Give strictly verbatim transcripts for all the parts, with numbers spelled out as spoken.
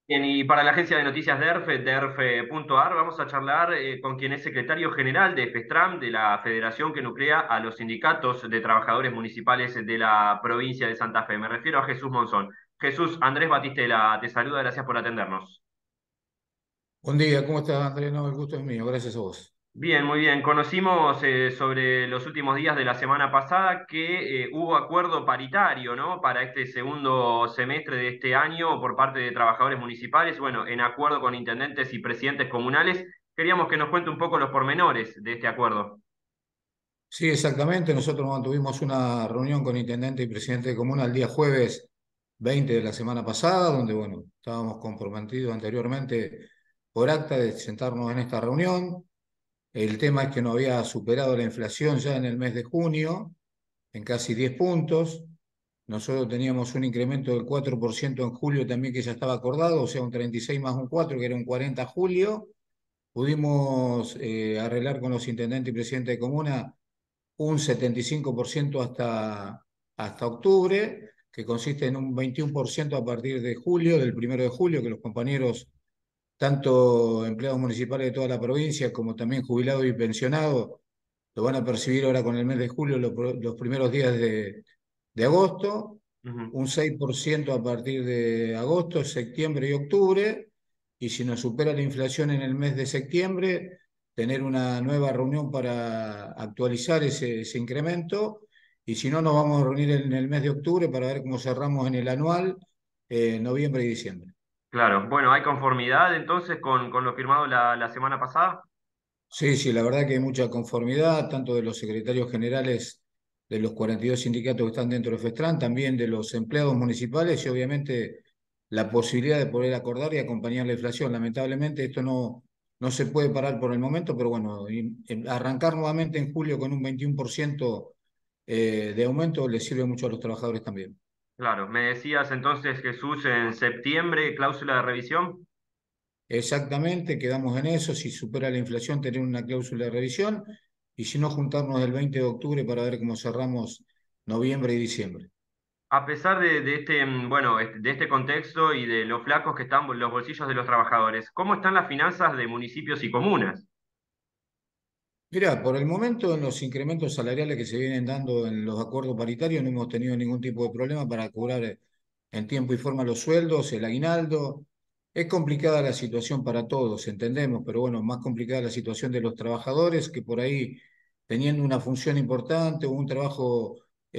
Bien, y para la agencia de noticias DERF, derf punto ar, vamos a charlar eh, con quien es secretario general de FESTRAM, de la federación que nuclea a los sindicatos de trabajadores municipales de la provincia de Santa Fe. Me refiero a Jesús Monzón. Jesús, Andrés Batistela te saluda, gracias por atendernos. Buen día, ¿cómo estás, Andrés? No, el gusto es mío, gracias a vos. Bien, muy bien. Conocimos eh, sobre los últimos días de la semana pasada que eh, hubo acuerdo paritario, ¿no? Para este segundo semestre de este año por parte de trabajadores municipales, bueno, en acuerdo con intendentes y presidentes comunales. Queríamos que nos cuente un poco los pormenores de este acuerdo. Sí, exactamente, nosotros mantuvimos una reunión con intendente y presidente de comuna el día jueves veinte de la semana pasada, donde, bueno, estábamos comprometidos anteriormente por acta de sentarnos en esta reunión. El tema es que no había superado la inflación ya en el mes de junio, en casi diez puntos. Nosotros teníamos un incremento del cuatro por ciento en julio también que ya estaba acordado, o sea, un treinta y seis más un cuatro, que era un cuarenta julio. Pudimos eh, arreglar con los intendentes y presidentes de comuna un setenta y cinco por ciento hasta, hasta octubre, que consiste en un veintiuno por ciento a partir de julio, del primero de julio, que los compañeros, tanto empleados municipales de toda la provincia como también jubilados y pensionados, lo van a percibir ahora con el mes de julio, los, los primeros días de, de agosto, Ujú. un seis por ciento a partir de agosto, septiembre y octubre, y si nos supera la inflación en el mes de septiembre, tener una nueva reunión para actualizar ese, ese incremento, y si no, nos vamos a reunir en el mes de octubre para ver cómo cerramos en el anual, eh, noviembre y diciembre. Claro, bueno, ¿hay conformidad entonces con, con lo firmado la, la semana pasada? Sí, sí, la verdad que hay mucha conformidad, tanto de los secretarios generales de los cuarenta y dos sindicatos que están dentro de FESTRAN, también de los empleados municipales y obviamente la posibilidad de poder acordar y acompañar la inflación. Lamentablemente esto no, no se puede parar por el momento, pero bueno, y- em, arrancar nuevamente en julio con un veintiuno por ciento eh, de aumento les sirve mucho a los trabajadores también. Claro, me decías entonces, Jesús, en septiembre, cláusula de revisión. Exactamente, quedamos en eso, si supera la inflación tener una cláusula de revisión y si no juntarnos el veinte de octubre para ver cómo cerramos noviembre y diciembre. A pesar de, de este, mm, bueno, este- de este contexto y de los flacos que están los bolsillos de los trabajadores, ¿cómo están las finanzas de municipios y comunas? Mirá, por el momento en los incrementos salariales que se vienen dando en los acuerdos paritarios no hemos tenido ningún tipo de problema para cobrar en tiempo y forma los sueldos, el aguinaldo. Es complicada la situación para todos, entendemos, pero bueno, más complicada la situación de los trabajadores que por ahí, teniendo una función importante o un trabajo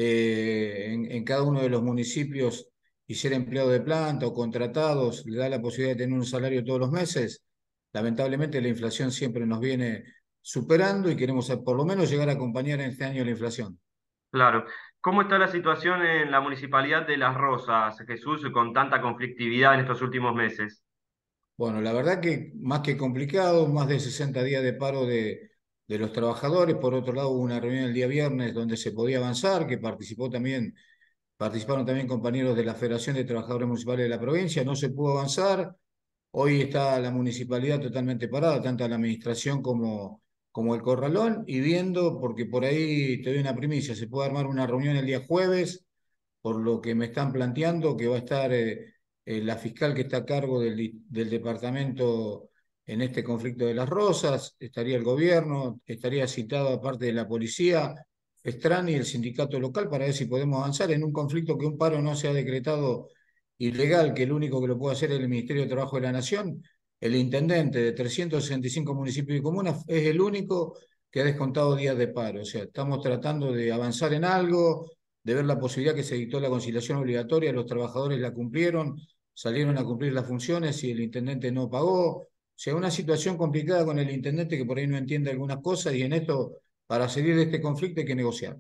eh, en, en cada uno de los municipios y ser empleado de planta o contratados, le da la posibilidad de tener un salario todos los meses. Lamentablemente la inflación siempre nos viene superando y queremos eh, por lo menos llegar a acompañar en este año la inflación. Claro. ¿Cómo está la situación en la municipalidad de Las Rosas, Jesús, con tanta conflictividad en estos últimos meses? Bueno, la verdad que más que complicado, más de sesenta días de paro de, de los trabajadores. Por otro lado, hubo una reunión el día viernes donde se podía avanzar, que participó también, participaron también compañeros de la Federación de Trabajadores Municipales de la provincia. No se pudo avanzar. Hoy está la municipalidad totalmente parada, tanto la administración como, como el corralón, y viendo, porque por ahí te doy una primicia, se puede armar una reunión el día jueves por lo que me están planteando, que va a estar eh, eh, la fiscal que está a cargo del, di- del departamento en este conflicto de Las Rosas, estaría el gobierno, estaría citado aparte de la policía, Estran y el sindicato local para ver si podemos avanzar en un conflicto que un paro no se ha decretado ilegal, que el único que lo puede hacer es el Ministerio de Trabajo de la Nación. El intendente de trescientos sesenta y cinco municipios y comunas es el único que ha descontado días de paro. O sea, estamos tratando de avanzar en algo, de ver la posibilidad que se dictó la conciliación obligatoria, los trabajadores la cumplieron, salieron a cumplir las funciones y el intendente no pagó. O sea, una situación complicada con el intendente que por ahí no entiende algunas cosas y en esto, para salir de este conflicto hay que negociar.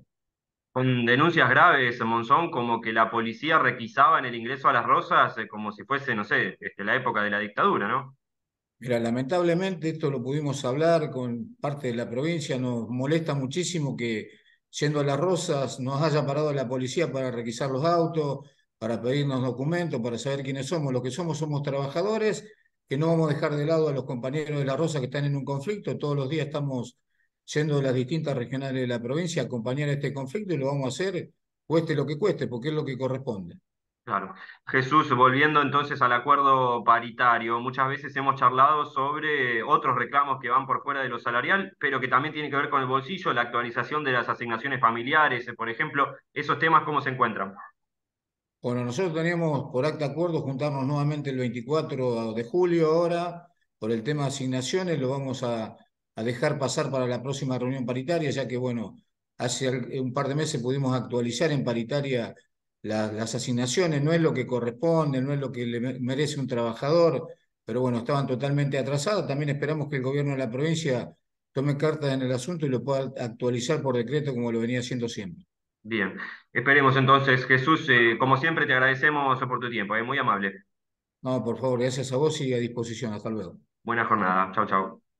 Con denuncias graves, Monzón, como que la policía requisaba en el ingreso a Las Rosas, eh, como si fuese, no sé, este, la época de la dictadura, ¿no? Mira, lamentablemente esto lo pudimos hablar con parte de la provincia, nos molesta muchísimo que yendo a Las Rosas nos haya parado la policía para requisar los autos, para pedirnos documentos, para saber quiénes somos. Lo que somos somos trabajadores, que no vamos a dejar de lado a los compañeros de Las Rosas que están en un conflicto. Todos los días estamos yendo de las distintas regionales de la provincia a acompañar este conflicto y lo vamos a hacer cueste lo que cueste, porque es lo que corresponde. Claro. Jesús, volviendo entonces al acuerdo paritario, muchas veces hemos charlado sobre otros reclamos que van por fuera de lo salarial, pero que también tienen que ver con el bolsillo, la actualización de las asignaciones familiares, eh, por ejemplo, esos temas, ¿cómo se encuentran? Bueno, nosotros teníamos por acta acuerdo juntarnos nuevamente el veinticuatro de julio ahora por el tema de asignaciones, lo vamos a, a dejar pasar para la próxima reunión paritaria, ya que, bueno, hace al- un par de meses pudimos actualizar en paritaria la- las asignaciones, no es lo que corresponde, no es lo que le me- merece un trabajador, pero bueno, estaban totalmente atrasadas. También esperamos que el gobierno de la provincia tome cartas en el asunto y lo pueda actualizar por decreto como lo venía haciendo siempre. Bien, esperemos entonces, Jesús, eh, como siempre te agradecemos por tu tiempo, es muy amable. No, por favor, gracias a vos y a disposición. Hasta luego. Buena jornada, chau, chau.